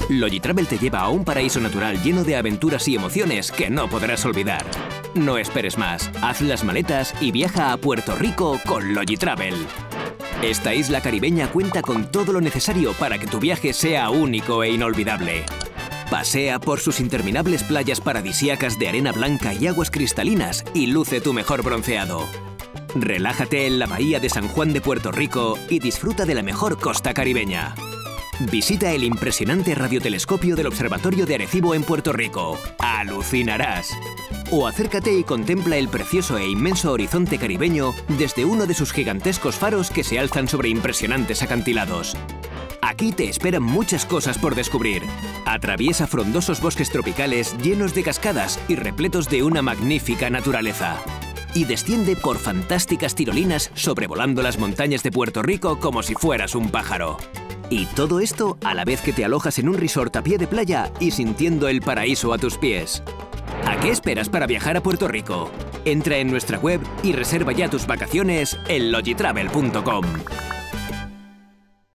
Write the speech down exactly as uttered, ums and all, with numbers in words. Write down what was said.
Logitravel te lleva a un paraíso natural lleno de aventuras y emociones que no podrás olvidar. No esperes más, haz las maletas y viaja a Puerto Rico con Logitravel. Esta isla caribeña cuenta con todo lo necesario para que tu viaje sea único e inolvidable. Pasea por sus interminables playas paradisíacas de arena blanca y aguas cristalinas y luce tu mejor bronceado. Relájate en la bahía de San Juan de Puerto Rico y disfruta de la mejor costa caribeña. Visita el impresionante radiotelescopio del Observatorio de Arecibo en Puerto Rico. ¡Alucinarás! O acércate y contempla el precioso e inmenso horizonte caribeño desde uno de sus gigantescos faros que se alzan sobre impresionantes acantilados. Aquí te esperan muchas cosas por descubrir. Atraviesa frondosos bosques tropicales llenos de cascadas y repletos de una magnífica naturaleza. Y desciende por fantásticas tirolinas sobrevolando las montañas de Puerto Rico como si fueras un pájaro. Y todo esto a la vez que te alojas en un resort a pie de playa y sintiendo el paraíso a tus pies. ¿A qué esperas para viajar a Puerto Rico? Entra en nuestra web y reserva ya tus vacaciones en logitravel punto com.